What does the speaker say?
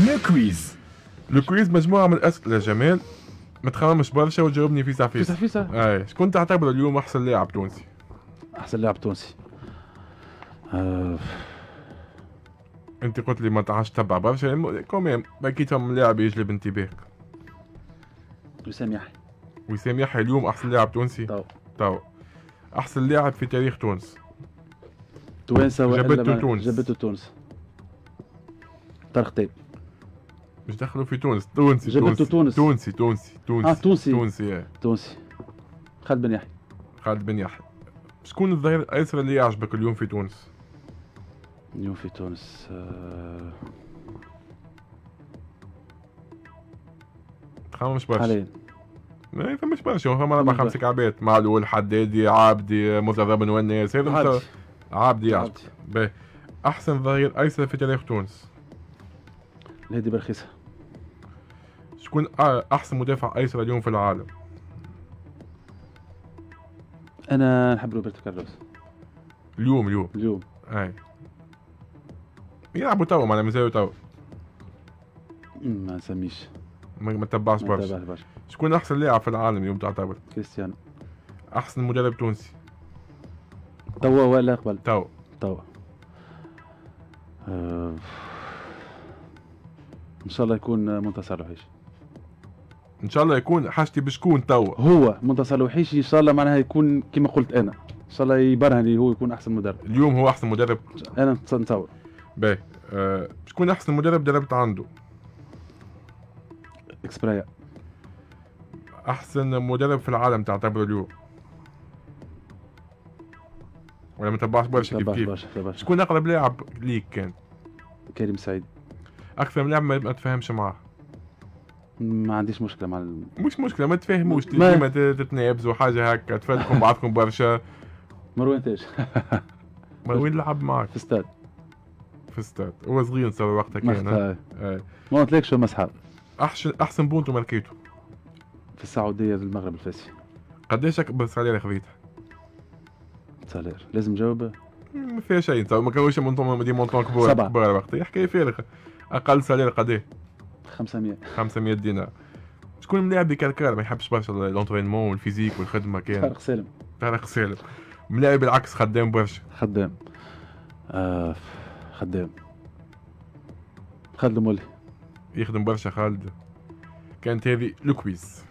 كويز. الكويز مجموعة من الأسئلة جمال، ما تخممش برشا وتجاوبني فيسا فيسا فيسا. اي شكون تعتبر اليوم أحسن لاعب تونسي؟ احسن لاعب تونسي. أنت قلت لي ما تعرفش تتبع برشا كوميم، أكيد هم لاعب يجلب انتباهك. وسام يحيى. وسام يحيى اليوم أحسن لاعب تونسي؟ تو أحسن لاعب في تاريخ تونس. توانسة جابته تونس. جابته تونس. طارق تايب. مش دخلوا في تونس. تونسي. جابته تونس. تونسي. تونسي. تونسي. تونسي. خالد بن يحيى. خالد بن يحيى. شكون الظهير الأيسر اللي يعجبك اليوم في تونس؟ اليوم في تونس تخممش برشا. حاليا ما فماش برشا، فما 4 5 كعبات، معلول، حدادي، عابدي، مرتضى بن وناس، هذا عابدي. باهي. أحسن ظهير أيسر في تاريخ تونس. الهادي برخيصة. شكون أحسن مدافع أيسر اليوم في العالم؟ أنا نحب روبرتو كارلوس. اليوم. أي. يلعبوا توا معناها مازالوا توا. ما نسميش. ما تبعش برشا. شكون أحسن لاعب في العالم اليوم تعتبر؟ كريستيانو. أحسن مدرب تونسي. توا ولا قبل؟ توا. ان شاء الله يكون منتصر الوحيش. ان شاء الله يكون حاجتي بشكون توا؟ هو منتصر الوحيش ان شاء الله معناها يكون كما قلت انا، ان شاء الله يبرهن لي هو يكون احسن مدرب. اليوم هو احسن مدرب؟ انا نتصور. باهي. شكون احسن مدرب دربت عنده؟ اكسبرايا. احسن مدرب في العالم تعتبره اليوم؟ ولا ما تبعش برشا كيف؟ شكون اقرب لاعب ليك كان؟ كريم سعيد. اكثر من لاعب ما تفهمش معاه؟ ما عنديش مشكله مع مش مشكله، ما تفهموش ديما تتنابزوا حاجه هكا، تفلكم بعضكم برشا. مروان تاج. وين لعب معك؟ في استاد. هو صغير نصور وقتها كان. ما قلتلكش هما اصحاب. احسن بونتو ماركيتو؟ في السعوديه في المغرب الفاسي. قداش اكبر سالير خذيته؟ سالير لازم نجاوب؟ ما فيها شيء، انت ما كانوش مونطون كبار وقتها، حكايه فارغه. اقل سالير قداه؟ 500 دينار. شكون ملاعب بكركار ما يحبش برشا لونترينمون والفيزيك والخدمه كان؟ طارق سالم. ملاعب بالعكس خدام برشا؟ خدام. خالد مولي. يخدم برشا خالد. كانت هذه الكويز.